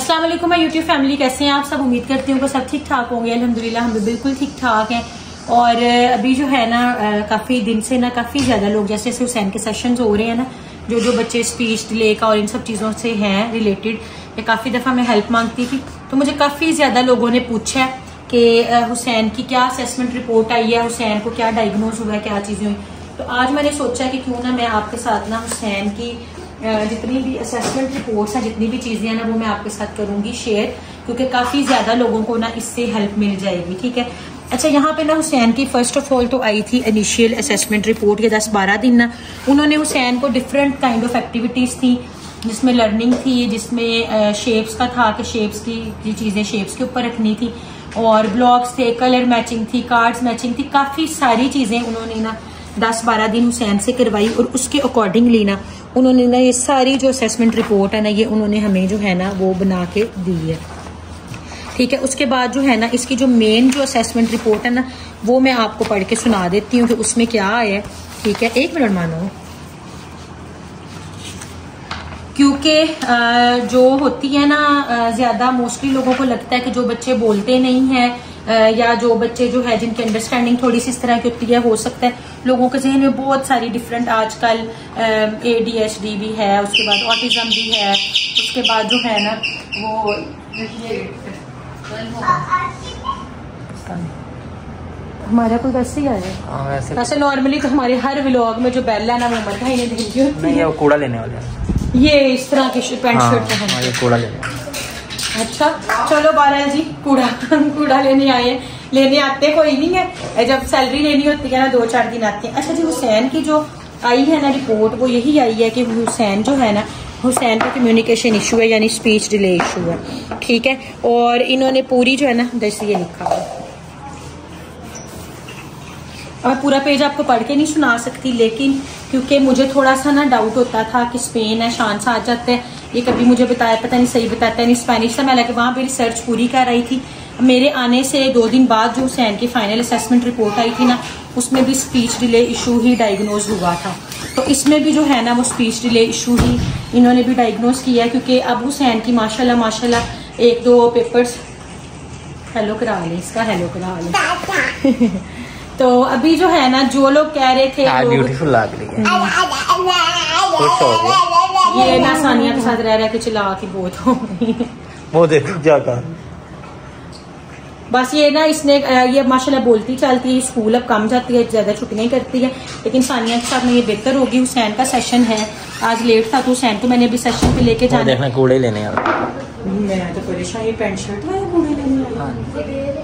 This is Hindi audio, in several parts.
अस्सलाम वालेकुम माय यूट्यूब फैमिली, कैसे हैं आप सब। उम्मीद करती हूँ कि सब ठीक ठाक होंगे। अल्हम्दुलिल्लाह हम भी बिल्कुल ठीक ठाक हैं। और अभी जो है ना काफी दिन से ना काफी ज्यादा लोग जैसे जैसे हुसैन के सेशंस हो रहे हैं ना, जो बच्चे स्पीच डिले का और इन सब चीजों से हैं रिलेटेड, या काफी दफा मैं हेल्प मांगती थी, तो मुझे काफी ज्यादा लोगों ने पूछा है कि हुसैन की क्या असेसमेंट रिपोर्ट आई है, हुसैन को क्या डायग्नोज हुआ है, क्या चीजें हुई। तो आज मैंने सोचा कि क्यों ना मैं आपके साथ ना हुसैन की जितनी भी असेसमेंट रिपोर्ट्स हैं, जितनी भी चीजें हैं ना, वो मैं आपके साथ करूंगी शेयर, क्योंकि काफी ज्यादा लोगों को ना इससे हेल्प मिल जाएगी। ठीक है। अच्छा, यहाँ पे ना हुसैन की फर्स्ट ऑफ ऑल तो आई थी इनिशियल असेसमेंट रिपोर्ट के 10-12 दिन ना उन्होंने हुसैन को डिफरेंट काइंड ऑफ एक्टिविटीज थी, जिसमें लर्निंग थी, जिसमें शेप्स का था कि शेप्स की चीजें शेप्स के ऊपर रखनी थी, और ब्लॉक्स थे, कलर मैचिंग थी, कार्ड्स मैचिंग थी, काफी सारी चीजें उन्होंने ना 10-12 दिन हुसैन से करवाई। और उसके अकॉर्डिंगली ना उन्होंने ना ये सारी जो असेसमेंट रिपोर्ट है ना, ये उन्होंने हमें जो है ना वो बना के दी है। ठीक है। उसके बाद जो है ना इसकी जो मेन जो असेसमेंट रिपोर्ट है ना, वो मैं आपको पढ़ के सुना देती हूँ कि उसमें क्या है। ठीक है, एक मिनट मानो, क्योंकि जो होती है ना ज्यादा मोस्टली लोगों को लगता है कि जो बच्चे बोलते नहीं हैं या जो बच्चे जो है जिनकी अंडरस्टैंडिंग थोड़ी सी इस तरह की होती है, हो सकता है लोगों के जहन में बहुत सारी डिफरेंट आजकल ADHD भी है, उसके बाद ऑटिज्म भी है, उसके बाद जो है ना वो हमारा कोई वैसे ही आ जाए। वैसे नॉर्मली तो हमारे हर व्लॉग में जो बेल है ना वो मरता ही नहीं है, वो कूड़ा लेने वाले हैं। ये इस तरह की पैंट शर्ट है, कूड़ा लेने। अच्छा चलो बहरहाल जी, कूड़ा लेने आए हैं। लेने आते कोई नहीं है, जब सैलरी लेनी होती है ना 2-4 दिन आते हैं। अच्छा जी, हुसैन की जो आई है ना रिपोर्ट, वो यही आई है कि हुसैन जो है ना, हुसैन का कम्युनिकेशन इशू है, यानी स्पीच डिले इशू है। ठीक है। और इन्होंने पूरी जो है ना जैसे ये लिखा है, और पूरा पेज आपको पढ़ के नहीं सुना सकती, लेकिन क्योंकि मुझे थोड़ा सा ना डाउट होता था कि स्पेन है, शान सा आ जाता है, ये कभी मुझे बताया पता नहीं सही बताता है नहीं स्पेनिश से, मैं लगे वहां पे रिसर्च पूरी कर रही थी। मेरे आने से 2 दिन बाद जो हुसैन की फाइनल असेसमेंट रिपोर्ट आई थी ना, उसमें भी स्पीच डिले इशू ही डायग्नोज हुआ था। तो इसमें भी जो है ना वो स्पीच डिले इशू ही इन्होंने भी डायग्नोज किया है, क्योंकि अब हुसैन की माशाल्लाह 1-2 पेपर्स हेलो करा ले, इसका हेलो करा ले तो अभी जो है ना जो लोग कह रहे थे ब्यूटीफुल लग रही है, ये ना सानिया के साथ रह रहा के चला की बहुत हो गई वो देखो क्या कहा। बस ये ना इसने ये माशाल्लाह बोलती चलती है, स्कूल अब कम जाती है, ज्यादा छुट्टियां करती है, लेकिन सानिया के साथ में ये बेहतर होगी। हुसैन का सेशन है, आज लेट था तो हुसैन को मैंने अभी सेशन पे लेके जाना। देखना कूड़े लेने आ, मैं तो परेशान, ये पैंट शर्ट है कूड़े लेने।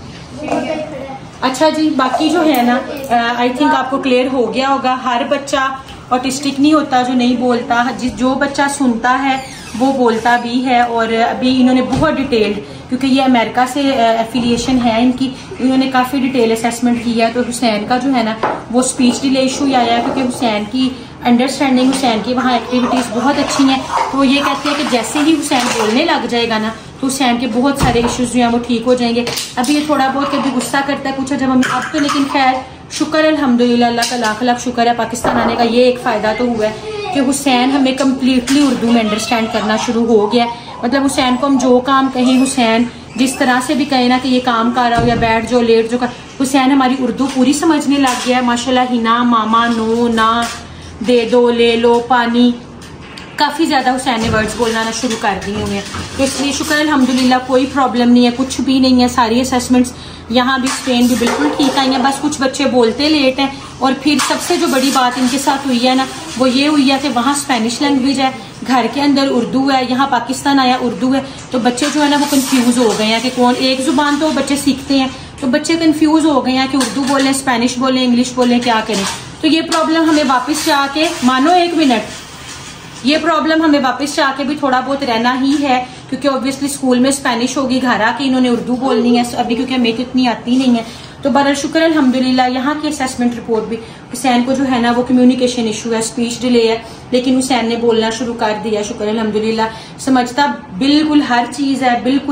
अच्छा जी, बाकी जो है ना आई थिंक आपको क्लियर हो गया होगा, हर बच्चा ऑटिस्टिक नहीं होता जो नहीं बोलता, जो बच्चा सुनता है वो बोलता भी है। और अभी इन्होंने बहुत डिटेल्ड, क्योंकि ये अमेरिका से एफिलिएशन है इनकी, इन्होंने काफी डिटेल असेसमेंट किया है। तो हुसैन का जो है ना वो स्पीच डिले इशू आया है, क्योंकि हुसैन की अंडरस्टैंडिंग, हुसैन की वहाँ एक्टिविटीज बहुत अच्छी हैं। तो ये कहते हैं कि जैसे ही हुसैन बोलने लग जाएगा ना, तो हुसैन के बहुत सारे इश्यूज जो हैं वो ठीक हो जाएंगे। अभी ये थोड़ा बहुत कभी गुस्सा करता है कुछ, जब हम अब तो, लेकिन खैर शुक्र अल्हम्दुलिल्लाह, अल्लाह का लाख शुक्र है, पाकिस्तान आने का ये एक फायदा तो हुआ है कि हुसैन हमें कम्प्लीटली उर्दू में अंडरस्टैंड करना शुरू हो गया। मतलब हुसैन को हम जो काम कहें, हुसैन जिस तरह से भी कहे ना कि ये काम कर रहा हो या बैठ जो लेट जो कर, हुसैन हमारी उर्दू पूरी समझने लग गया है माशाल्लाह। हिना, मामा, नो, ना, दे दो, ले लो, पानी, काफी ज्यादा हुसैन ने वर्ड्स बोलना ना शुरू कर दिए हुए हैं। तो इसलिए शुक्र अल्हम्दुलिल्लाह, कोई प्रॉब्लम नहीं है, कुछ भी नहीं है। सारी असेसमेंट्स यहाँ भी स्पेन भी बिल्कुल ठीक आई हैं, बस कुछ बच्चे बोलते लेट हैं। और फिर सबसे जो बड़ी बात इनके साथ हुई है ना, वो ये हुई है कि वहाँ स्पेनिश लैंग्वेज है, घर के अंदर उर्दू है, यहाँ पाकिस्तान आया उर्दू है। तो बच्चे जो है ना वो कंफ्यूज हो गए हैं कि कौन, एक जुबान तो बच्चे सीखते हैं, तो बच्चे कंफ्यूज हो गए हैं कि उर्दू बोलें, स्पेनिश बोलें, इंग्लिश बोलें, क्या करें। तो ये प्रॉब्लम हमें वापस जाके, मानो 1 मिनट, ये प्रॉब्लम हमें वापस जाके भी थोड़ा बहुत रहना ही है, क्योंकि ऑब्वियसली स्कूल में स्पेनिश होगी, घर आके इन्होंने उर्दू बोलनी है अभी, क्योंकि हमें तो इतनी आती नहीं है। तो बहरहाल शुक्र अल्हम्दुलिल्लाह, यहाँ की असेसमेंट रिपोर्ट भी हुसैन को जो है ना वो कम्युनिकेशन इशू है, स्पीच डिले है, लेकिन हुसैन ने बोलना शुरू कर दिया, शुक्र अल्हम्दुलिल्लाह। समझता बिल्कुल हर चीज है, बिल्कुल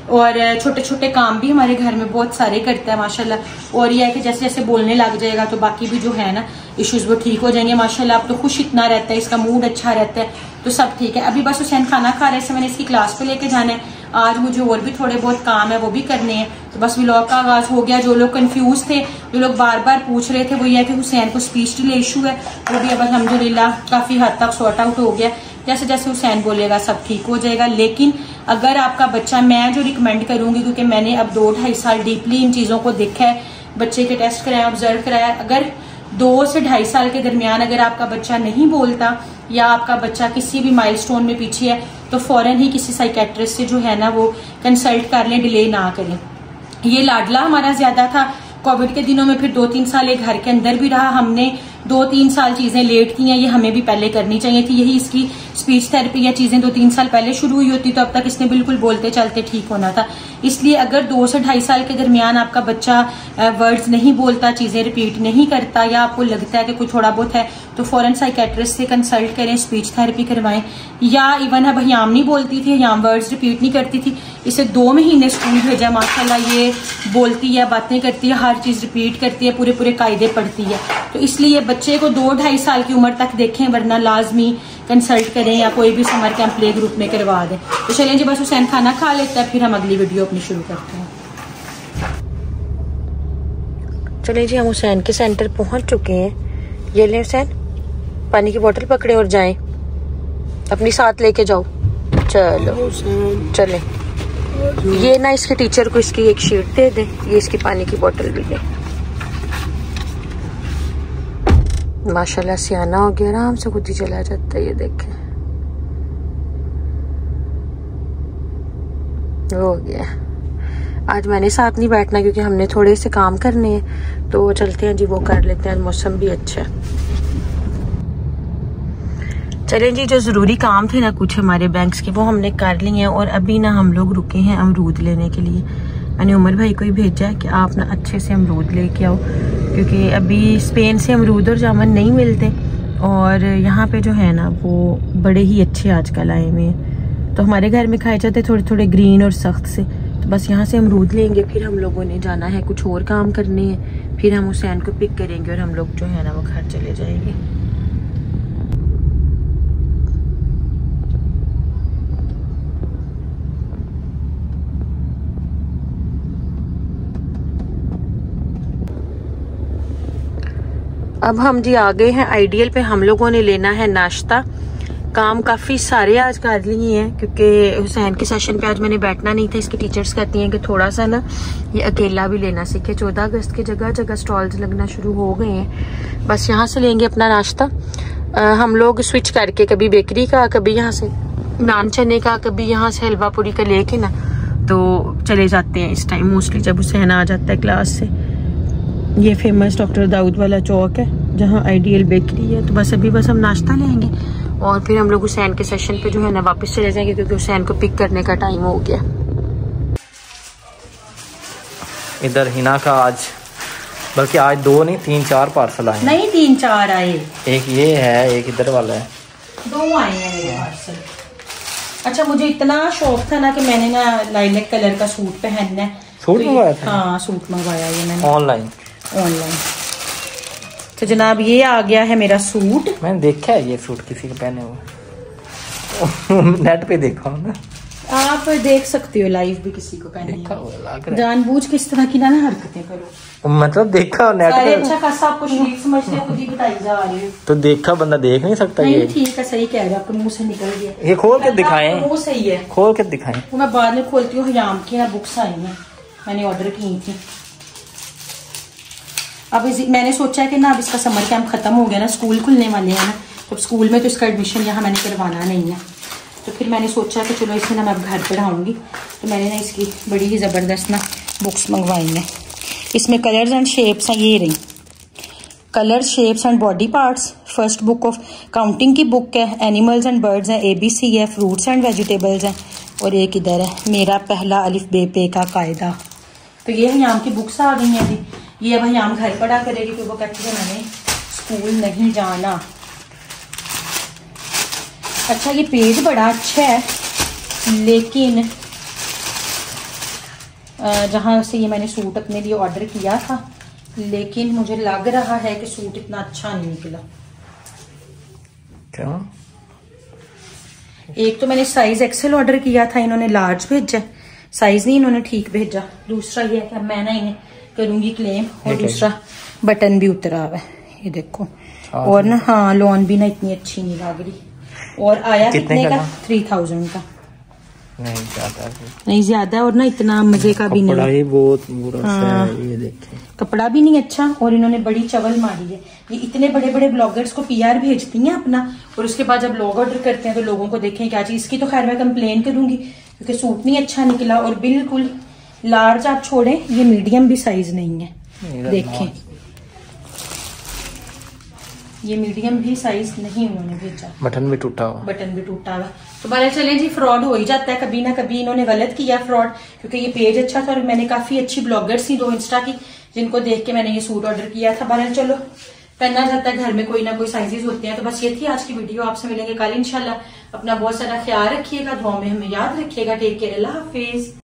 और छोटे छोटे काम भी हमारे घर में बहुत सारे करता है माशाल्लाह। और यह है कि जैसे जैसे बोलने लग जाएगा तो बाकी भी जो है ना इश्यूज वो ठीक हो जाएंगे माशाल्लाह। अब तो खुश इतना रहता है, इसका मूड अच्छा रहता है, तो सब ठीक है। अभी बस हुसैन खाना खा रहे से मैंने इसकी क्लास पे लेके जाना है। आज मुझे और भी थोड़े बहुत काम है वो भी करने हैं, तो बस व्लॉग का आगाज हो गया। जो लोग कंफ्यूज थे, जो लोग बार बार पूछ रहे थे, वो ये है कि हुसैन को स्पीच डिले इशू है, वो भी अब अल्हम्दुलिल्लाह काफी हद तक सॉर्ट आउट हो गया। जैसे जैसे हुसैन बोलेगा सब ठीक हो जाएगा। लेकिन अगर आपका बच्चा, मैं जो रिकमेंड करूंगी, क्योंकि मैंने अब 2-2.5 साल डीपली इन चीजों को देखा है, बच्चे के टेस्ट कराया, ऑब्जर्व कराया, अगर 2 से 2.5 साल के दरमियान अगर आपका बच्चा नहीं बोलता या आपका बच्चा किसी भी माइलस्टोन में पीछे है, तो फौरन ही किसी साइकेट्रिस्ट से जो है ना वो कंसल्ट कर लें, डिले ना करें। ये लाडला हमारा ज्यादा था कोविड के दिनों में, फिर 2-3 साल एक घर के अंदर भी रहा। हमने 2-3 साल चीजें लेट की हैं, ये हमें भी पहले करनी चाहिए थी। यही इसकी स्पीच थेरेपी या चीजें 2-3 साल पहले शुरू हुई होती तो अब तक इसने बिल्कुल बोलते चलते ठीक होना था। इसलिए अगर 2 से 2.5 साल के दरमियान आपका बच्चा वर्ड्स नहीं बोलता, चीजें रिपीट नहीं करता, या आपको लगता है कि कोई थोड़ा बहुत है, तो फौरन साइकेट्रिस्ट से कंसल्ट करें, स्पीच थेरेपी करवाएं। या इवन अब हयाम नहीं बोलती थी, हयाम वर्ड्स रिपीट नहीं करती थी, इसे 2 महीने स्कूल भेजा, माशाल्लाह ये बोलती है, बातें करती है, हर चीज रिपीट करती है, पूरे पूरे कायदे पढ़ती है। तो इसलिए बच्चे को 2-2.5 साल की उम्र तक देखें, वरना लाजमी कंसल्ट करें या कोई भी समर कैंप प्ले ग्रुप में करवा दें। तो चलें जी, बस हुसैन खाना खा लेता है, फिर हम अगली वीडियो अपनी शुरू करते हैं। चलें जी, हम हुसैन के सेंटर पहुंच चुके हैं। ये लें हुसैन, पानी की बोतल पकड़े और जाएं, अपनी साथ लेके जाओ। चलो चलें। ये ना इसके टीचर को इसकी एक शीट दे दे, ये इसकी पानी की बोतल भी दे। माशाल्लाह सियाना हो गया, आराम से खुद ही चला जाता है। ये देखें, हो गया। आज मैंने साथ नहीं बैठना क्योंकि हमने थोड़े से काम करने हैं, तो चलते हैं जी, वो कर लेते हैं। मौसम भी अच्छा है। चलें जी, जो ज़रूरी काम थे ना कुछ हमारे बैंक्स के, वो हमने कर लिए हैं। और अभी ना हम लोग रुके हैं अमरूद लेने के लिए। मैंने उमर भाई को ही भेजा है कि आप ना अच्छे से अमरूद लेके आओ, क्योंकि अभी स्पेन से अमरूद और जामुन नहीं मिलते, और यहाँ पे जो है ना वो बड़े ही अच्छे आजकल आए हुए हैं। तो हमारे घर में खाए जाते थोड़े थोड़े ग्रीन और सख्त से, तो बस यहाँ से अमरूद लेंगे। फिर हम लोगों ने जाना है, कुछ और काम करने हैं, फिर हम हुसैन को पिक करेंगे और हम लोग जो है ना वो घर चले जाएंगे। अब हम जी आ गए हैं आइडियल पे। हम लोगों ने लेना है नाश्ता। काम काफ़ी सारे आज कर लिए हैं क्योंकि हुसैन के सेशन पे आज मैंने बैठना नहीं था। इसकी टीचर्स कहती हैं कि थोड़ा सा ना ये अकेला भी लेना सीखे। 14 अगस्त के जगह जगह स्टॉल्स लगना शुरू हो गए हैं। बस यहाँ से लेंगे अपना नाश्ता। हम लोग स्विच करके कभी बेकरी का, कभी यहाँ से नान चने का, कभी यहाँ से हलवा पूरी का लेके ना तो चले जाते हैं इस टाइम, मोस्टली जब हुसैन आ जाता है क्लास से। ये फेमस डॉक्टर दाऊद वाला चौक है जहाँ आइडियल बेकरी है। तो बस अभी बस हम नाश्ता लेंगे और फिर हम लोग हुसैन के सेशन पे जो है ना वापस चले जाएंगे क्योंकि हुसैन को पिक करने का टाइम हो गया। इधर हिना का आज, बल्कि आज 2 नहीं 3-4 पार्सल आए। नहीं 3-4 आए, एक ये है, एक इधर वाला है, 2 आए हैं मेरे पार्सल। अच्छा, मुझे इतना शौक था ना कि मैंने ना लाइलैक कलर का सूट पहनना है। सूट मंगवाया था? हाँ, सूट मंगवाया ये मैंने ऑनलाइन। तो जनाब ये आ गया है मेरा सूट। मैंने देखा है ये सूट किसी के पहने हुए नेट पे देखा ना। आप देख सकते हो लाइव भी किसी को पहने देखा, जानबूझ के इस तरह की ना हरकतें करो। मतलब देखा नेट पे। अच्छा खासा आपको शरीफ समझते हो, खुद ही बताई जा रही हो। तो देखा बंदा देख नहीं सकता। नहीं, ये ठीक है, सही कह रहे हो, आपके मुंह से निकल गया। ये खोल के दिखाएं। वो सही है, खोल के दिखाएं। वो मैं बाद में खोलती हूँ। हयाम की ना बुक्स आई हैं, मैंने ऑर्डर की थी। अब मैंने सोचा है कि ना अब इसका समर कैंप खत्म हो गया ना, स्कूल खुलने वाले हैं ना, तो स्कूल में तो इसका एडमिशन यहाँ मैंने करवाना नहीं है। तो फिर मैंने सोचा कि चलो इसे ना मैं अब घर पढ़ाऊँगी। तो मैंने ना इसकी बड़ी ही ज़बरदस्त ना बुक्स मंगवाई हैं। इसमें कलर्स एंड शेप्स हैं, ये रही colour shapes and body parts. First book of counting की बुक है। एनिमल्स एंड बर्ड्स हैं, ABC है, फ्रूट्स एंड वेजिटेबल्स हैं, और एक इधर है मेरा पहला अलिफ बे पे का कायदा। तो ये हयाम की बुक्स आ गई हैं अभी। ये अब हयाम घर पढ़ा करेगी, तो वो कहती है मैंने स्कूल नहीं जाना। अच्छा, ये पेज बड़ा अच्छा है, लेकिन जहाँ से ये मैंने सूट अपने लिए ऑर्डर किया था, लेकिन मुझे लग रहा है कि सूट इतना अच्छा नहीं निकला। क्यों? एक तो मैंने साइज एक्सेल ऑर्डर किया था, इन्होंने लार्ज भेजा, साइज नहीं इन्होंने ठीक भेजा। दूसरा ये है कि मैं ना इन्हें करूंगी क्लेम, और दूसरा बटन भी उतरा हुआ है, ये देखो। और ना हाँ, लॉन भी ना इतनी अच्छी नहीं लग रही। और आया कितने का? 3000 का। नहीं ज्यादा, और ना इतना मजे का भी नहीं, बहुत बुरा है। ये देखें, कपड़ा भी नहीं अच्छा, और इन्होंने बड़ी चवल मारी है। ये इतने बड़े बड़े ब्लॉगर्स को पीआर भेजती हैं अपना, और उसके बाद जब लोग ऑर्डर करते हैं तो लोगों को देखें क्या चीज। इसकी तो खैर मैं कंप्लेन करूंगी क्योंकि सूट नहीं अच्छा निकला, और बिल्कुल लार्ज आप छोड़े, ये मीडियम भी साइज नहीं है। देखें, ये मीडियम भी साइज नहीं उन्होंने भेजा। बटन भी टूटा हुआ, बटन भी टूटा हुआ। तो बारे चले जी, फ्रॉड हो ही जाता है कभी ना कभी। इन्होंने गलत किया फ्रॉड, क्योंकि ये पेज अच्छा था और मैंने काफी अच्छी ब्लॉगर्स थी 2 इंस्टा की, जिनको देख के मैंने ये सूट ऑर्डर किया था। बारे चलो, पहना जाता है, घर में कोई ना कोई साइजेस होते हैं। तो बस ये थी आज की वीडियो, आपसे मिलेंगे कल इंशाल्लाह। अपना बहुत सारा ख्याल रखिएगा, दुआ में हमें याद रखिएगा। टेक केयर, अल्लाह हाफिज।